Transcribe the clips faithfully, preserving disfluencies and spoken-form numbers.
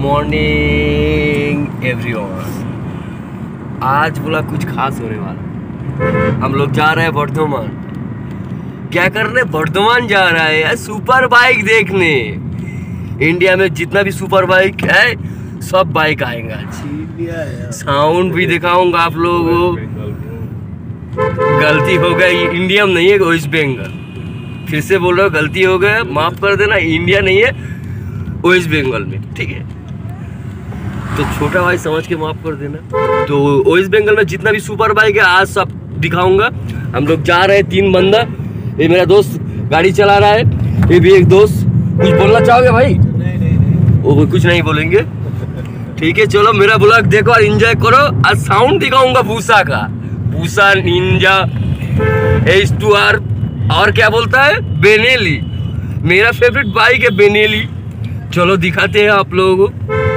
Morning everyone. आज बोला कुछ खास होने वाला। हम लोग जा रहे हैं वर्धमान। क्या करने वर्धमान जा रहा है यार? सुपर बाइक देखने। इंडिया में जितना भी सुपर बाइक है सब बाइक आएगा। साउंड भी दिखाऊंगा आप लोगों को। गलती हो गई, इंडिया में नहीं है, वेस्ट बंगाल। फिर से बोल रहा हूँ, गलती हो गया, माफ कर देना। इंडिया नहीं है, वेस्ट बंगाल में, ठीक है? तो छोटा भाई समझ के माफ कर देना। तो वेस्ट बंगाल में जितना भी सुपर बाइक है आज सब दिखाऊंगा। हम लोग जा रहे हैं, तीन बंदा। ये मेरा दोस्त गाड़ी चला रहा है, ये भी एक दोस्त। कुछ बोलना चाहोगे भाई? नहीं, नहीं, नहीं। वो कुछ नहीं बोलेंगे, ठीक है? चलो मेरा ब्लॉग देखो और एंजॉय करो। आज साउंड दिखाऊंगा भूसा का। भूसा, निंजा, एच टू आर और क्या बोलता है, बेनेली। मेरा फेवरेट बाइक है बेनेली। चलो दिखाते हैं आप लोगों को।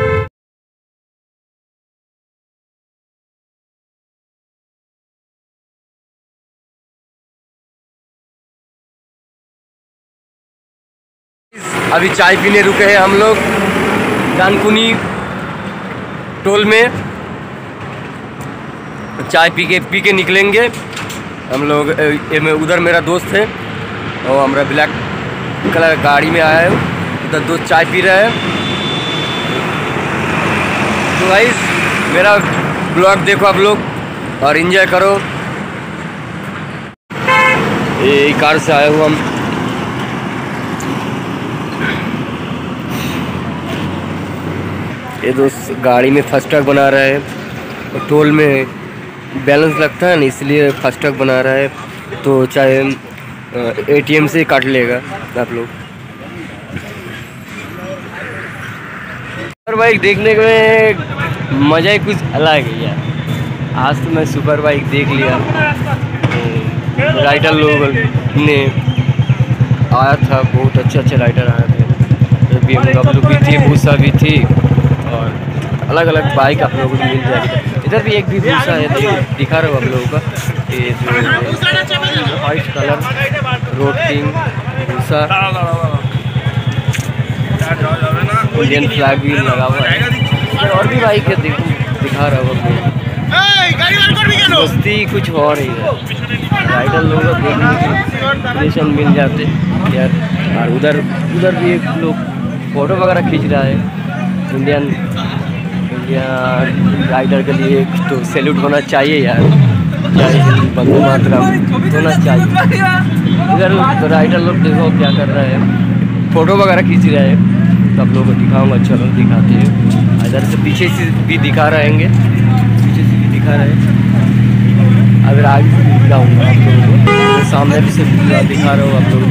अभी चाय पीने रुके हैं हम लोग डानकुनी टोल में। चाय पी के पी के निकलेंगे हम लोग। उधर मेरा दोस्त है और हमारा ब्लैक कलर गाड़ी में आया है। उधर दोस्त चाय पी रहा है। तो गाइस मेरा ब्लॉग देखो आप लोग और एंजॉय करो। ये कार से आए हुए हम। ये दोस्त गाड़ी में फास्टैग बना रहा है। और टोल में बैलेंस लगता है ना, इसलिए फास्टैग बना रहा है। तो चाहे एटीएम से काट लेगा आप लोग। सुपर बाइक देखने में मज़ा ही कुछ अलग है यार। आज तो मैं सुपर बाइक देख लिया। राइडर लोग ने आया था, बहुत अच्छे अच्छे राइडर आए थे। बी एम डब्ल्यू भी थी, भूसा भी थी और अलग अलग बाइक आप लोगों को मिल जाएगी। इधर भी एक भी भूसा है, दिखा रहा हूँ आप लोगों का। ये जो वाइट कलर रोड किंग भूसा, इंडियन फ्लैग भी लगा हुआ है। और भी बाइक है, दिखा रहा हूँ आप लोग। दोस्ती कुछ और ही है। राइडर लोग देखने के मिल जाते यार। और उधर उधर भी एक लोग फोटो वगैरह खींच रहा है। इंडियन इंडिया राइडर के लिए एक तो सैल्यूट होना चाहिए यार। जय हिंद, वंदे मातरम होना चाहिए। इधर राइडर लोग देखो क्या कर रहा है, फोटो वगैरह खींच रहा है। तो आप लोगों को दिखाऊंगा, चलो दिखाते हैं। इधर से पीछे से भी दिखा रहेंगे, पीछे से भी दिखा रहे हैं। अगर आगे से भी दिखाऊँगा आप लोगों को, तो सामने भी से दिखा रहा हूँ आप लोग।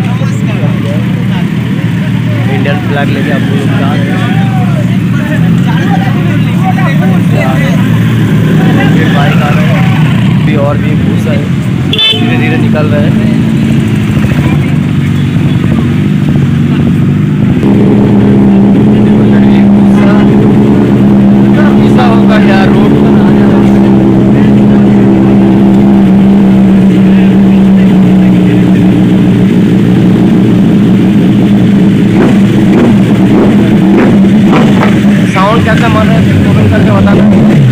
इंडियन फ्लैग लेके आप लोग जा रहे हैं। बाइक आ रहा है भी, और भी भूसा है, धीरे धीरे निकल रहा है। भूसा होगा यार, रोड साउंड कैसा मन है कमेंट करके बताना।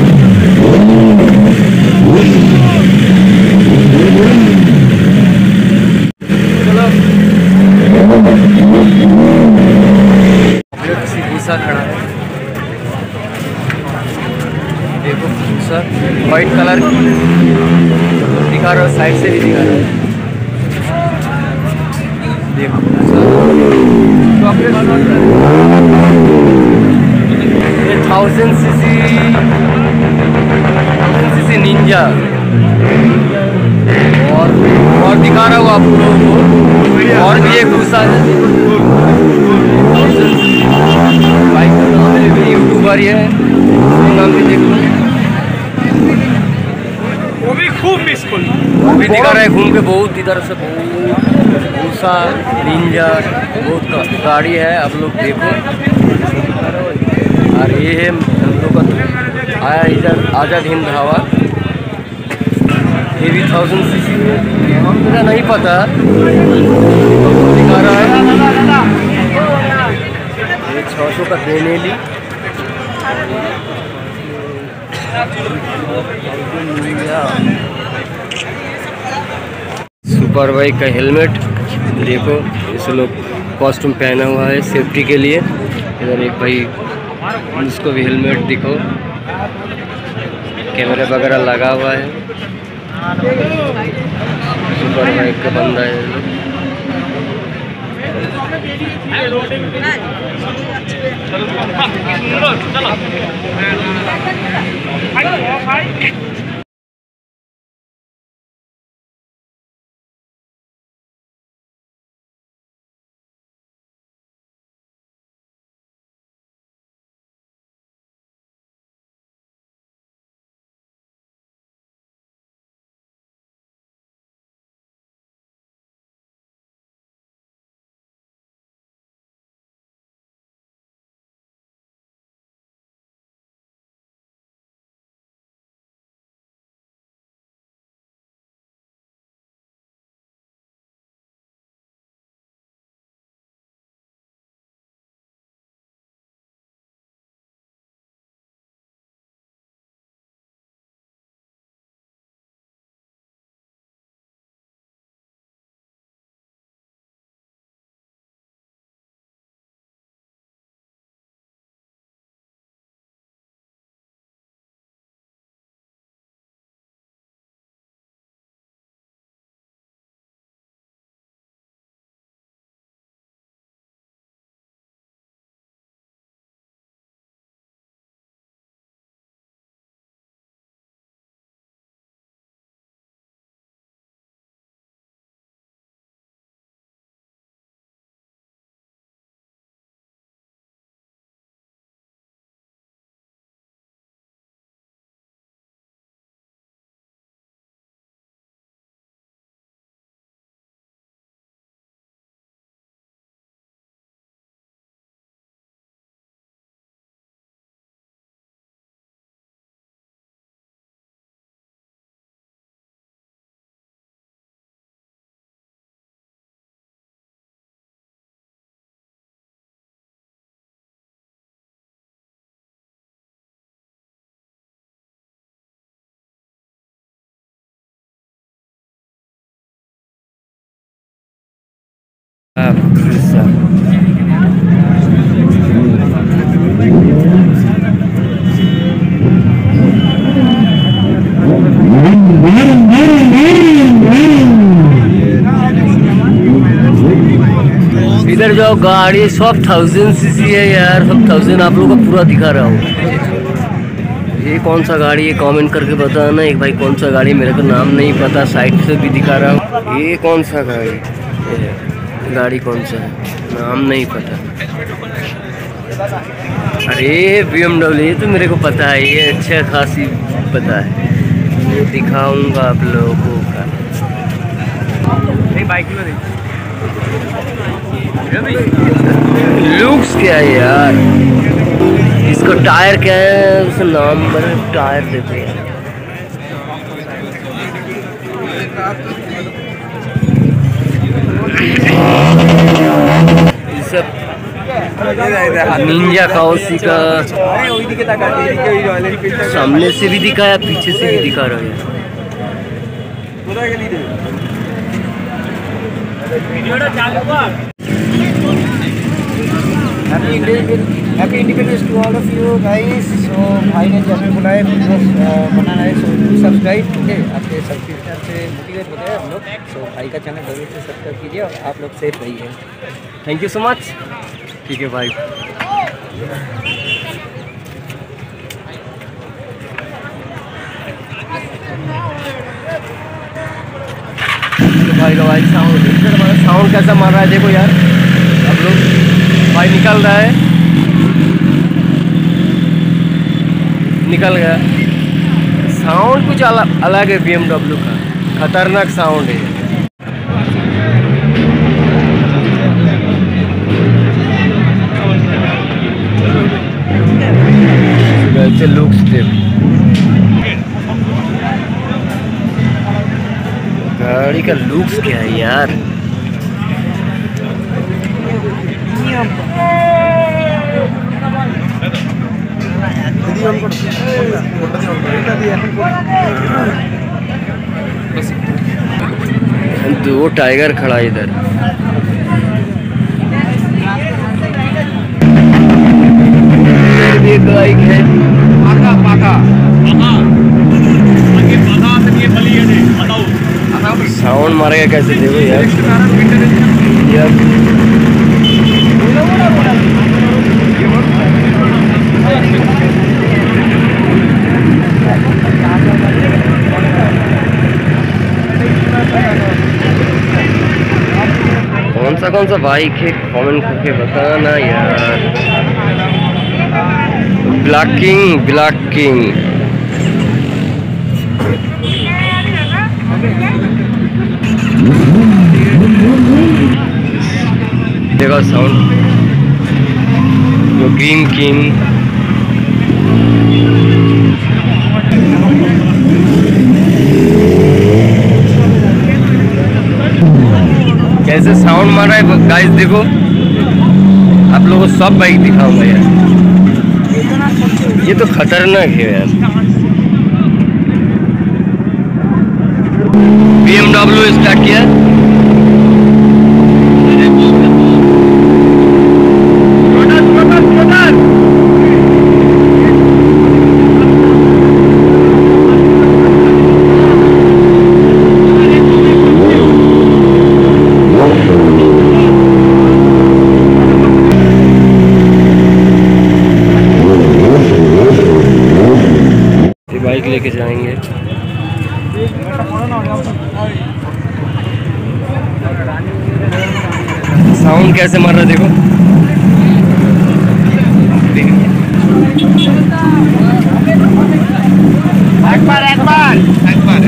चलो किसी भूसा खड़ा है, देखो भूसा वाइट कलर दिखा रहा है, साइड से भी दिखा रहा है। देखो thousand cc thousand cc ninja और और दिखा रहा हूँ आप लोगों को। और भी एक भूसा है, बाइक का नाम है, यूट्यूबर ही है, नाम भी देख लो। वो भी खूब पीसफुल, वो भी दिखा रहा है घूम के। बहुत इधर से भूसा निंजा बहुत गाड़ी है, आप लोग देखो। और ये है हम लोग का आया इधर आज़ाद हिंद हवा। ये भी थाउजेंड सी सी है, मेरा नहीं पता, दिखा रहा है। ये छः सौ का बेनेली सुपर बाइक का हेलमेट देखो, इस लोग कॉस्ट्यूम पहना हुआ है सेफ्टी के लिए। इधर एक भाई, उसको भी हेलमेट दिखो, कैमरा वगैरह लगा हुआ है। सुपर बाइक का बंदा है। इधर जो गाड़ी सब थाउजेंड सीसी है यार, सब थाउजेंड आप लोगों को पूरा दिखा रहा हूँ। ये कौन सा गाड़ी है कमेंट करके बताना। एक भाई कौन सा गाड़ी, मेरे को नाम नहीं पता, साइड से भी दिखा रहा हूँ। ये कौन सा गाड़ी, गाड़ी कौन सा है, नाम नहीं पता। अरे बी एम डब्ल्यू, ये तो मेरे को पता है, ये अच्छा खासी पता है, ये दिखाऊंगा आप लोगों का। बाइक में लुक्स क्या है यार, इसका टायर क्या है, उसका नाम बने टायर देते हैं। सब निंजा काउसी का सामने से भी दिखाया, पीछे से भी दिखा रहा है। Happy independence to all of you guys. So भाई ने जैसे बुलाए बनाना है, सो सब्सक्राइब, ठीक है, आपके सब्सक्रिप्शन से मोटिवेट होते हैं हम लोग। सो भाई का चैनल जरूर से सब्सक्राइब कीजिए और आप लोग सेफ रहिए। Thank you so much. ठीक है भाई। भाई का भाई साउंड, साउंड कैसा मार रहा है देखो यार आप लोग। भाई निकल रहा है, निकल गया। साउंड कुछ अलग अलग है बी एम डब्ल्यू का, खतरनाक साउंड है। वैसे लुक्स देख, गाड़ी का लुक्स क्या है यार। दो टाइगर खड़ा है इधर। एक बाइक है पाका पाका साउंड मारेगा कैसे देखो यार, यार। कौन सा कौन सा बाइक है कमेंट करके बताना यार। ब्लैक किंग ब्लैक किंग देखो साउंड। ग्रीन किंग कैसे साउंड मार रहा है गाइस देखो। आप लोगों को सब बाइक दिखाऊंगा यार, ये तो खतरनाक है यार। बी एम डब्ल्यू स्टार्ट किया। बाइक लेके जाएंगे। साउंड कैसे मार रहा है देखो। एक बार एक बार एक बार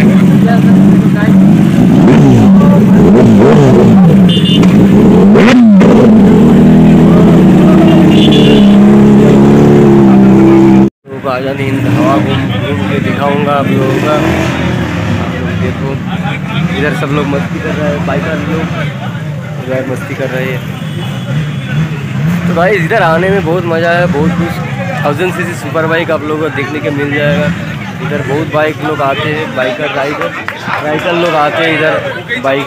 आज़ादी हिंद हवा घूम घूम के दिखाऊंगा आप लोगों का। आप लोग देखो इधर सब लोग मस्ती कर रहे हैं, बाइकर लोग इधर मस्ती कर रहे हैं। तो भाई इधर आने में बहुत मज़ा है, बहुत कुछ। Thousand C C super bike आप लोगों को देखने के मिल जाएगा। इधर बहुत बाइक लोग आते हैं, बाइकर राइडर राइडर लोग आते हैं इधर बाइक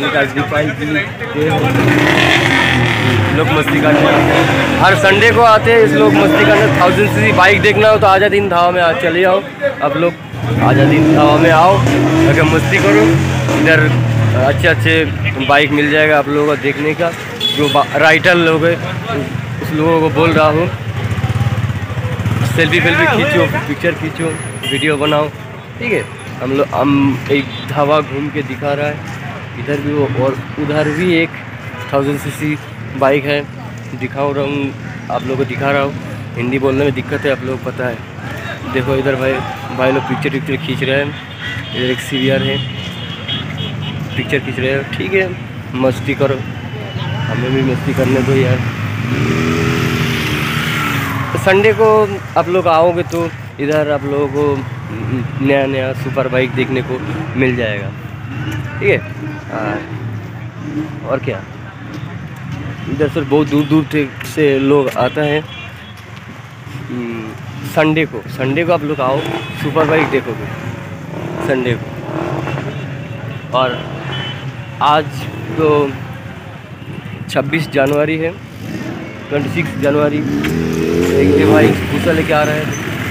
लोग मस्ती करने आते हैं। हर संडे को आते हैं इस लोग मस्ती करने। थाउजेंड सी सी बाइक देखना हो तो आज़ादी हिंद हवा में आ चले आओ। आप लोग आज़ादी हिंद हवा में आओ, अगर मस्ती करो। इधर अच्छे अच्छे बाइक मिल जाएगा आप लोगों को देखने का। जो राइडर लोग है उस लोगों को बोल रहा हूँ सेल्फी वेल्फी खींचो, पिक्चर खींचो, वीडियो बनाओ, ठीक है। हम लोग हम एक हवा घूम के दिखा रहा है। इधर भी वो और उधर भी एक थाउजेंड सी सी बाइक है, दिखाओ रहा हूँ आप लोगों को, दिखा रहा हूँ। हिंदी बोलने में दिक्कत है, आप लोग को पता है। देखो इधर भाई भाई लोग पिक्चर पिक्चर खींच रहे हैं। इधर एक सी वी आर है, पिक्चर खींच रहे हैं, ठीक है। मस्ती करो, हमें भी मस्ती करने दो यार। तो संडे को आप लोग आओगे तो इधर आप लोगों को नया नया सुपर बाइक देखने को मिल जाएगा, ठीक है। और क्या, इधर से बहुत दूर दूर से लोग आता है। संडे को संडे को आप लोग आओ, सुपर बाइक देखोगे संडे को। और आज तो छब्बीस जनवरी है, छब्बीस जनवरी। एक भाई भूसा लेके आ रहा है,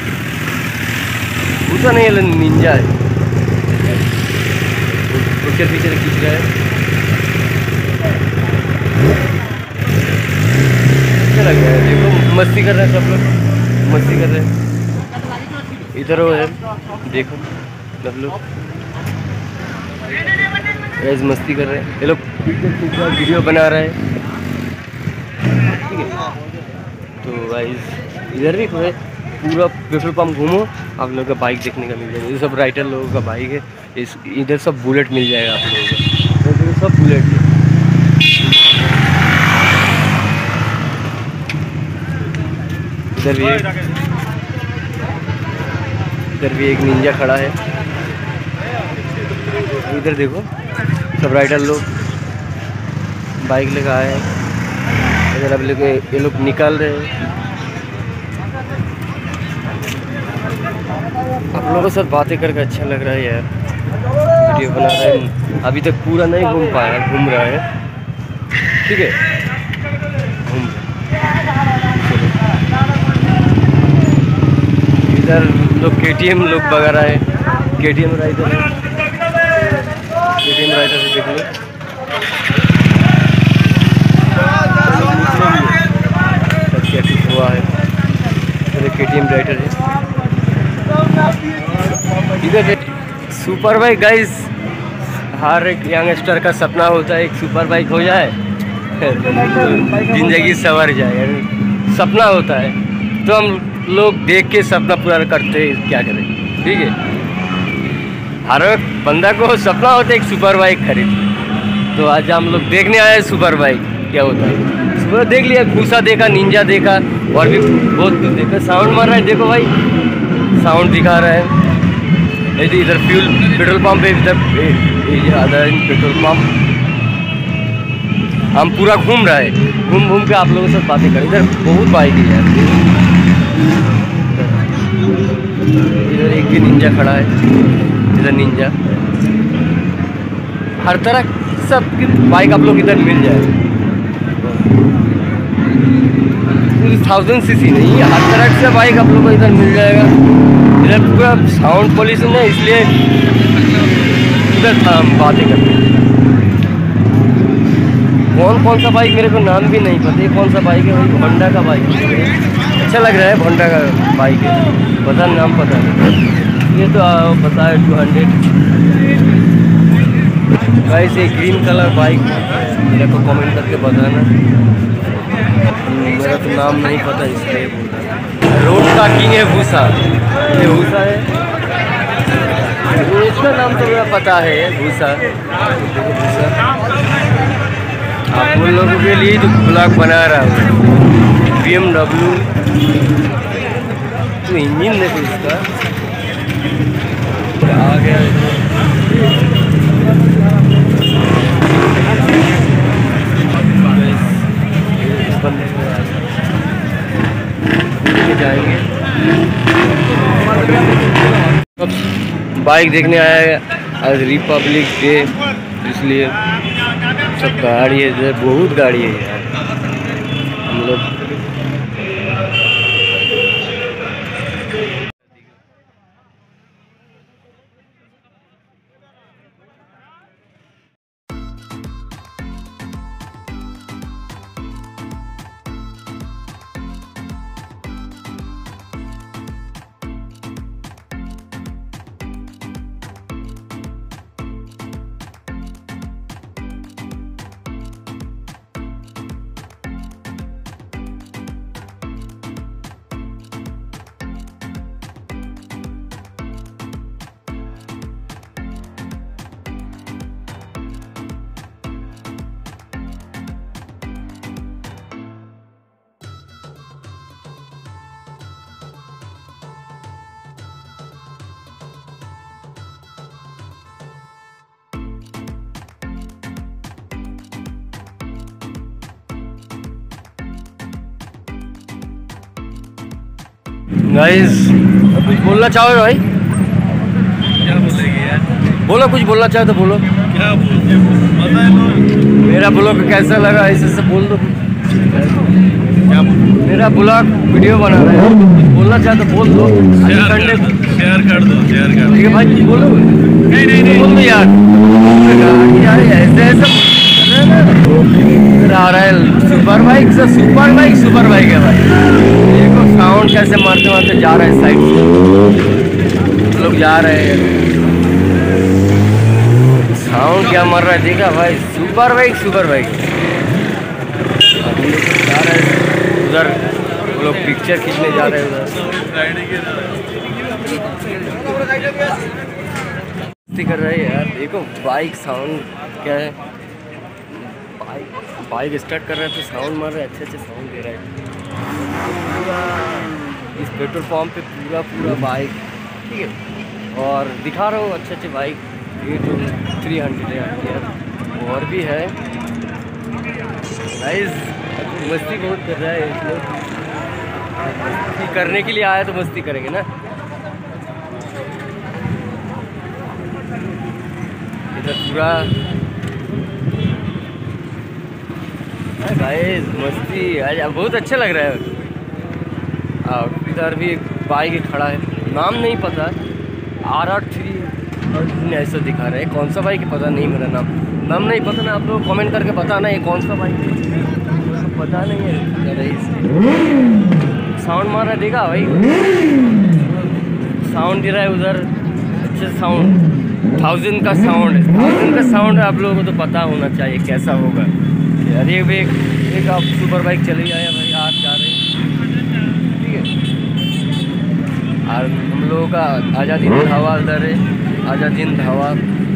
भूसा नहीं है निंजा है, पिक्चर पिक्चर खींच रहा है। अच्छा लग रहा है, देखो मस्ती कर रहे हैं सब लोग, मस्ती कर रहे हैं। इधर वो है देखो सब लोग गैस मस्ती कर रहे हैं। ये लोग वीडियो बना रहे हैं, ठीक है। तो गाइस इधर भी है, पूरा पेट्रोल पंप घूमो, आप लोगों का बाइक देखने का मिल जाएगा। ये सब राइडर लोगों का बाइक है। इस इधर सब बुलेट मिल जाएगा आप लोगों को, तो सब बुलेट है। इधर भी एक इधर भी एक निंजा खड़ा है। इधर देखो सब राइडर लोग बाइक लेकर आए हैं। इधर अब लेके ये लोग निकाल रहे हैं। आप आप लोगों के साथ बातें करके अच्छा लग रहा है यार। वीडियो बना रहे हैं, अभी तक पूरा नहीं घूम पाया, घूम रहा है। ठीक है, घूम इधर लोग के टी एम लोग वगैरह है, के टी एम राइडर है, के टी एम राइडर से देख लो। क्या कुछ हुआ है, के टी एम राइडर है इधर। सुपर बाइक गाइस, हर एक यंगस्टर का सपना होता है एक सुपर बाइक हो जाए जिंदगी संवर जाए, सपना होता है। तो हम लोग देख के सपना पूरा करते हैं, क्या करें। ठीक है, हर एक बंदा को सपना होता है एक सुपर बाइक खरीद। तो आज हम लोग देखने आए सुपर बाइक क्या होता है। सुपर देख लिया, घूसा देखा, निंजा देखा, और भी बहुत कुछ देखा। साउंड मार रहा है, देखो भाई साउंड दिखा रहा है। इधर फ्यूल पेट्रोल पंप है, इधर अदर पेट्रोल पंप। हम पूरा घूम रहे हैं, घूम घूम के आप लोगों के साथ बातें करें। इधर बहुत बाइक है यार, इधर एक भी निंजा खड़ा है, इधर निंजा। हर तरह सब की बाइक आप लोग इधर मिल जाए। थाउजेंड सी सी नहीं, हर तरह से बाइक आप लोग को इधर मिल जाएगा। इधर पूरा साउंड पॉल्यूशन है, इसलिए इधर हम बातें करते हैं। कौन कौन सा बाइक मेरे को नाम भी नहीं पता है, कौन सा बाइक है भाई। होंडा का बाइक है, अच्छा लग रहा है, होंडा का बाइक है, पता नाम पता नहीं। ये तो पता है टू हंड्रेड गाइस। एक ग्रीन कलर बाइक मेरे को कमेंट करके बताना, मेरा तो नाम नहीं पता इसलिए बोल रहा। रोड का किंग है भूसा, ये भूसा है, इसका नाम तो मेरा पता है भूसा। भूसा आप उन लोगों के लिए तो ब्लॉग बना रहा हूँ। बी एम डब्ल्यू तो इंजन देखो इसका आ गया। जाएंगे बाइक देखने आया है आज रिपब्लिक डे, इसलिए सब गाड़ी है इधर, बहुत गाड़ी है यार। हम लोग गाइस कुछ बोलना चाहो भाई? क्या बोलेंगे यार? बोलो, कुछ बोलना चाहो तो बोलो। क्या बोलते बताए तो। मेरा ब्लॉग कैसा लगा ऐसे से बोल दो। क्या मेरा ब्लॉग वीडियो बना रहा है, बोलना चाहे तो बोल दो। शेयर कर दो, शेयर कर दो, शेयर कर दो। ठीक है भाई, बोलो। नहीं नहीं नहीं बोल दो यार, यार ऐसे ऐसे आ रहा है। सुपर बाइक से सुपर बाइक सुपर बाइक है भाई। देखो साउंड कैसे मारते मारते जा रहा है, साइड से लोग जा रहे हैं। साउंड क्या मार रहा है देखा भाई, सुपर बाइक सुपर बाइक। जा रहे हैं उधर, लोग पिक्चर खींचने जा रहे हैं उधर। कर रहे हैं यार, देखो बाइक साउंड क्या है। बाइक बाइक स्टार्ट कर रहा है तो साउंड मार रहा है, अच्छे अच्छे साउंड दे रहा है। पूरा इस पेट्रोल पंप पे पूरा पूरा बाइक, ठीक है। और दिखा रहा हूँ अच्छे अच्छे बाइक, ये जो थ्री हंड्रेड है और भी है। गाइस मस्ती बहुत कर रहा है इसलिए, मस्ती करने के लिए आया तो मस्ती करेंगे ना। इधर पूरा गाइस मस्ती आज बहुत अच्छा लग रहा है। और इधर भी एक बाइक खड़ा है, नाम नहीं पता, आर आर थ्री ऐसा दिखा रहा है। कौन सा बाइक है पता नहीं, मेरा नाम नाम नहीं पता ना, आप लोग कमेंट करके बताना ये कौन सा बाइक है, पता नहीं है। साउंड मार रहा देखा भाई, साउंड दे रहा है उधर, अच्छा साउंड, थाउजेंड का साउंड है, थाउजेंड का साउंड आप लोगों को तो पता होना चाहिए कैसा होगा। अरे एक एक आप सुपर बाइक चली आया भाई, आप जा रहे हैं ठीक है। और हम लोगों का आज़ादी हवा इधर है, आज़ादी हवा।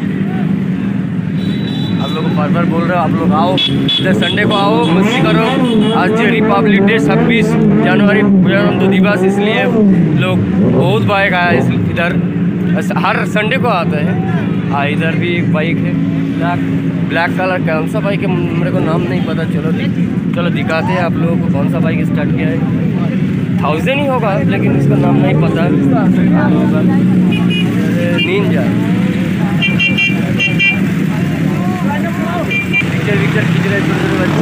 आप लोग को बार बार बोल रहे हो, आप लोग आओ इधर, संडे को आओ, मस्ती करो। आज रिपब्लिक डे छब्बीस जनवरी प्रजातंत्र दिवस, इसलिए लोग बहुत बाइक आया इस इधर, हर संडे को आता है। हाँ इधर भी एक बाइक है ब्लैक ब्लैक कलर, कौन सा बाइक है मेरे को नाम नहीं पता। चलो चलो दिखाते हैं आप लोगों को कौन सा बाइक स्टार्ट किया है। थाउजेंड ही होगा लेकिन इसका नाम नहीं पता। निंजा पिक्चर पिक्चर खींच रहे छोटे छोटे बच्चे,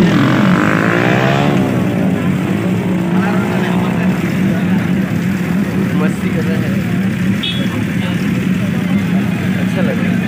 मस्ती कर रहे हैं, अच्छा लग रहा है।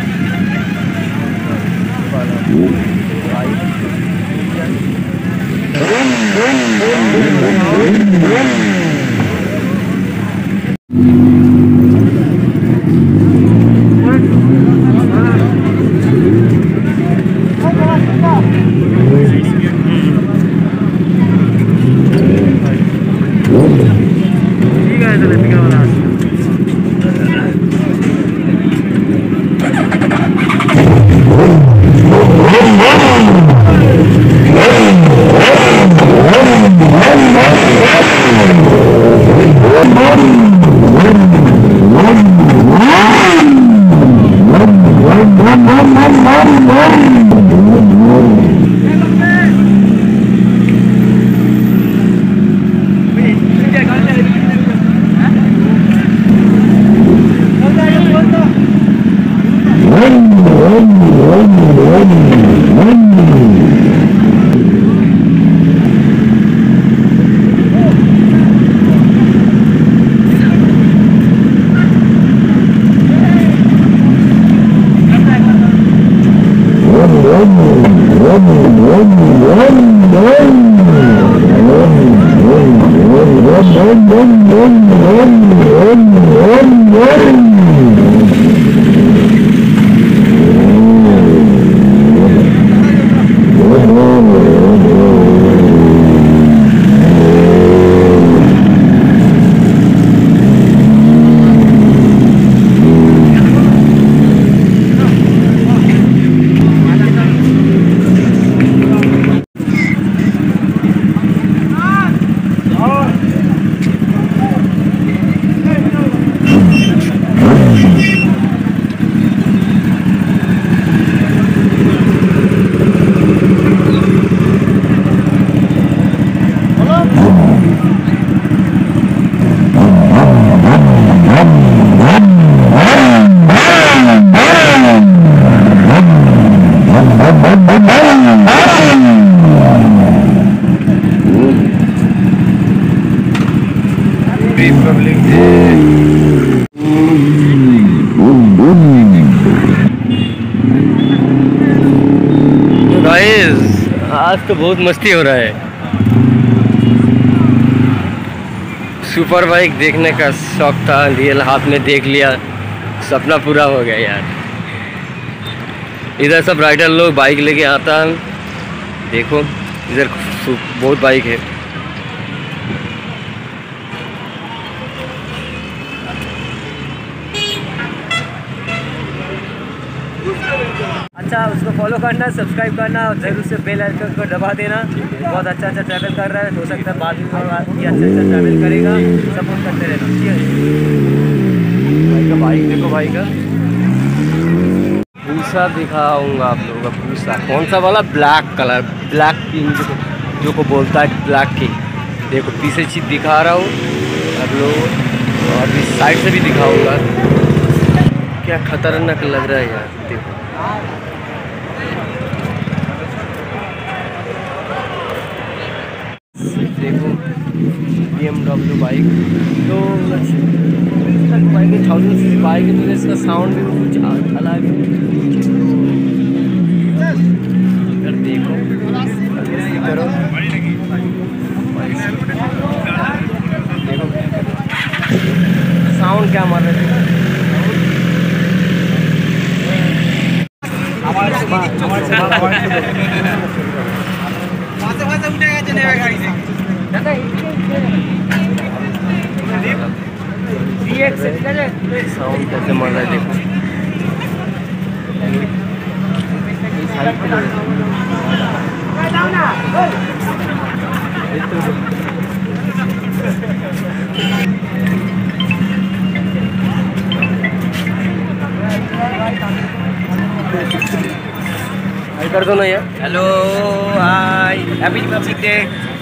रिपब्लिक डे गाइस, आज तो बहुत मस्ती हो रहा है। सुपर बाइक देखने का शौक था, रियल हाथ में देख लिया, सपना पूरा हो गया यार। इधर सब राइडर लोग बाइक लेके आता है, देखो इधर बहुत बाइक है। अच्छा, उसको फॉलो करना, सब्सक्राइब करना और जरूर से बेल आइकन को दबा देना। बहुत अच्छा अच्छा ट्रैवल कर रहा है, हो सकता है बाद में ये अच्छा अच्छा ट्रैवल करेगा, सपोर्ट करते रहना ठीक है। भाई का बाइक देखो, भाई का भूसा दिखाऊंगा आप लोगों का। भूसा कौन सा वाला? ब्लैक कलर, ब्लैक किंग जो को बोलता है, ब्लैक किंग। देखो पीछे चीज दिखा रहा हूँ आप लोग, और इस साइड से भी दिखाऊंगा। क्या खतरनाक लग रहा है यार, देखो। देखो बी एम डब्ल्यू बाइक, तो बाइक है, थाउजेंड सी बाइक है, तो इसका साउंड भी कुछ अलग है। इधर देखो, करो साउंड क्या मार रहे थे। साउंड कैसे मार रहा है देखो। हाय कर दो ना यार। Hello hi, happy republic day.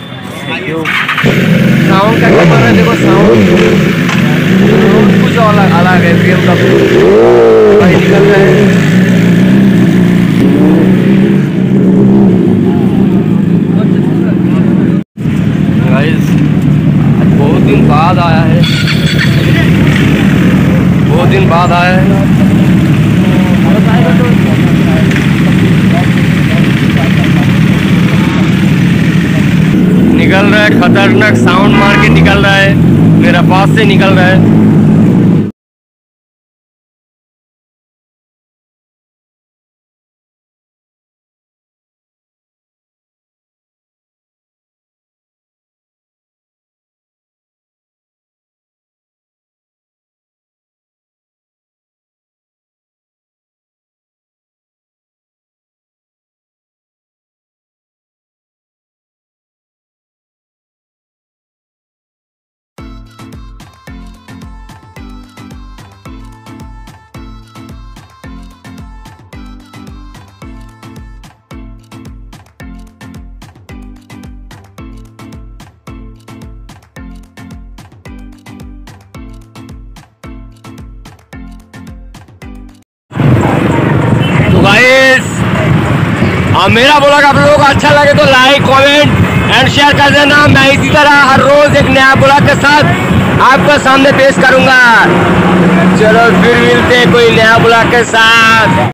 Sound का क्या मार रहा है देखो, साउंड कुछ अलग अलग है। बी एम डब्ल्यू भाई निकल रहा है। गाइस आज बहुत दिन बाद आया है, बहुत दिन बाद आया है। निकल रहा है, खतरनाक साउंड मार के निकल रहा है, मेरा पास से निकल रहा है। तो गाइस मेरा ब्लॉग आप लोगों को अच्छा लगे तो लाइक कमेंट एंड शेयर कर देना। मैं इसी तरह हर रोज एक नया ब्लॉग के साथ आपके सामने पेश करूंगा। चलो फिर मिलते हैं कोई नया ब्लॉग के साथ।